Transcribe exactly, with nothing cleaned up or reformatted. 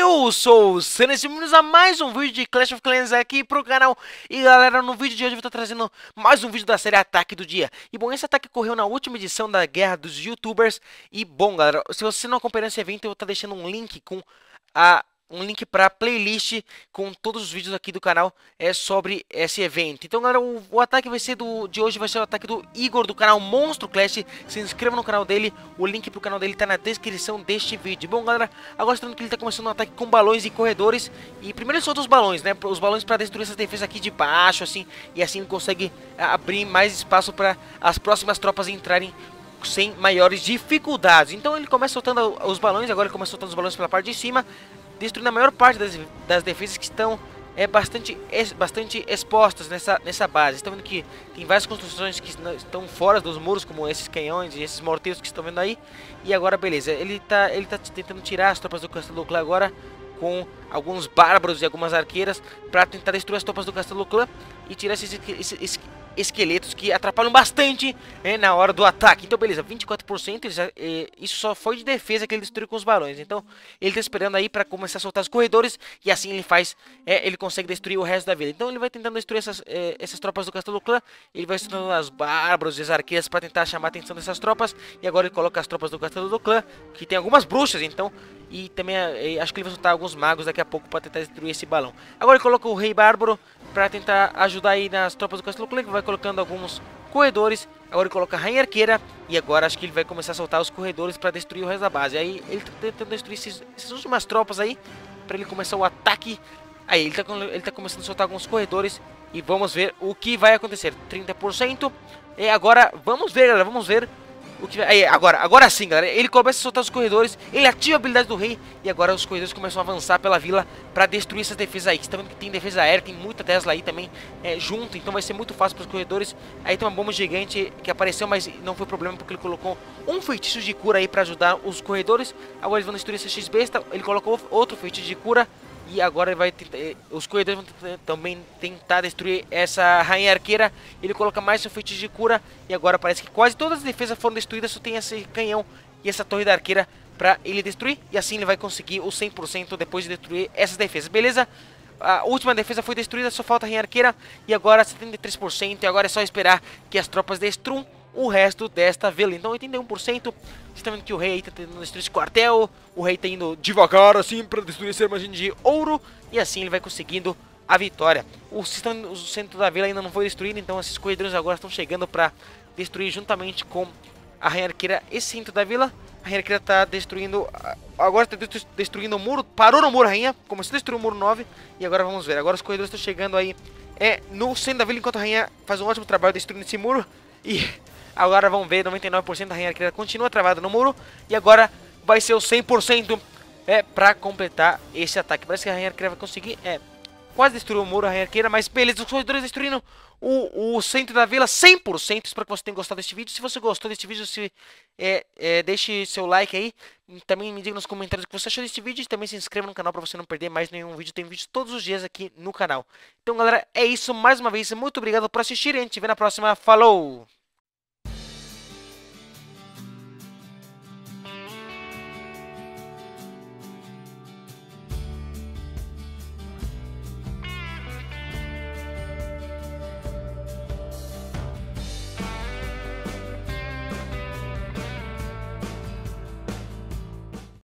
Eu sou o Senna e bem-vindos a mais um vídeo de Clash of Clans aqui pro canal. E galera, no vídeo de hoje eu vou estar trazendo mais um vídeo da série Ataque do Dia. E bom, esse ataque ocorreu na última edição da Guerra dos Youtubers. E bom galera, se você não acompanhou esse evento, eu vou estar deixando um link com a... um link para playlist com todos os vídeos aqui do canal é sobre esse evento. Então galera, o, o ataque vai ser do de hoje vai ser o ataque do Igor do canal Monstro Clash. Se inscreva no canal dele, o link pro canal dele tá na descrição deste vídeo. Bom galera, agora estando que ele tá começando um ataque com balões e corredores. E primeiro ele solta os balões, né? Os balões para destruir essas defesas aqui de baixo, assim, e assim ele consegue abrir mais espaço para as próximas tropas entrarem sem maiores dificuldades. Então ele começa soltando os balões, agora ele começa soltando os balões pela parte de cima, destruindo a maior parte das, das defesas que estão é, bastante, es, bastante expostas nessa, nessa base. Estão vendo que tem várias construções que estão fora dos muros, como esses canhões e esses morteiros que estão vendo aí. E agora beleza, ele está ele tá tentando tirar as tropas do Castelo Clã agora com alguns bárbaros e algumas arqueiras para tentar destruir as tropas do Castelo Clã e tirar esses, esses, esses esqueletos que atrapalham bastante é, na hora do ataque. Então beleza, vinte e quatro por cento, ele já, é, isso só foi de defesa que ele destruiu com os balões. Então ele tá esperando aí para começar a soltar os corredores e assim ele faz, é, ele consegue destruir o resto da vila. Então ele vai tentando destruir essas, é, essas tropas do Castelo Clã, ele vai soltando as bárbaros e as arqueiras para tentar chamar a atenção dessas tropas. E agora ele coloca as tropas do Castelo do Clã, que tem algumas bruxas, então, e também é, acho que ele vai soltar alguns magos daqui a pouco para tentar destruir esse balão. Agora ele coloca o Rei Bárbaro para tentar ajudar aí nas tropas do Castelo Clã, que vai colocando alguns corredores. Agora ele coloca a Rainha Arqueira e agora acho que ele vai começar a soltar os corredores para destruir o resto da base. Aí ele tá tentando destruir esses, essas últimas tropas aí para ele começar o ataque. Aí ele tá, ele tá começando a soltar alguns corredores e vamos ver o que vai acontecer. trinta por cento. E agora vamos ver, galera, vamos ver o que vai... Aí, agora, agora sim, galera, ele começa a soltar os corredores, ele ativa a habilidade do rei e agora os corredores começam a avançar pela vila para destruir essas defesas aí. Você tá vendo que tem defesa aérea, tem muita Tesla aí também é, junto, então vai ser muito fácil para os corredores. Aí tem uma bomba gigante que apareceu, mas não foi problema porque ele colocou um feitiço de cura aí para ajudar os corredores. Agora eles vão destruir esse X-Besta, ele colocou outro feitiço de cura. E agora ele vai tentar, os corredores vão também tentar destruir essa Rainha Arqueira. Ele coloca mais um feitiço de cura. E agora parece que quase todas as defesas foram destruídas. Só tem esse canhão e essa torre da arqueira para ele destruir. E assim ele vai conseguir o cem por cento depois de destruir essas defesas. Beleza? A última defesa foi destruída, só falta a Rainha Arqueira. E agora setenta e três por cento. E agora é só esperar que as tropas destruam o resto desta vila. Então oitenta e um por cento. Vocês estão vendo que o rei aí tá tentando destruir esse quartel. O rei tá indo devagar assim para destruir esse armazém de ouro. E assim ele vai conseguindo a vitória. O, sistema, o centro da vila ainda não foi destruído. Então esses corredores agora estão chegando para destruir juntamente com a Rainha Arqueira esse centro da vila. A Rainha Arqueira tá destruindo... Agora está destruindo o muro. Parou no muro, a Rainha. Começou a destruir o muro nove. E agora vamos ver. Agora os corredores estão chegando aí é, no centro da vila. Enquanto a Rainha faz um ótimo trabalho destruindo esse muro. E... agora vamos ver, noventa e nove por cento da Rainha Arqueira continua travada no muro. E agora vai ser o cem por cento é, para completar esse ataque. Parece que a Rainha Arqueira vai conseguir é, quase destruir o muro, a Rainha Arqueira. Mas beleza, os corredores destruindo o, o centro da vila cem por cento. Espero que você tenha gostado deste vídeo. Se você gostou deste vídeo, se, é, é, deixe seu like aí. Também me diga nos comentários o que você achou deste vídeo. E também se inscreva no canal para você não perder mais nenhum vídeo. Tem vídeos todos os dias aqui no canal. Então galera, é isso. Mais uma vez, muito obrigado por assistir. E a gente se vê na próxima. Falou!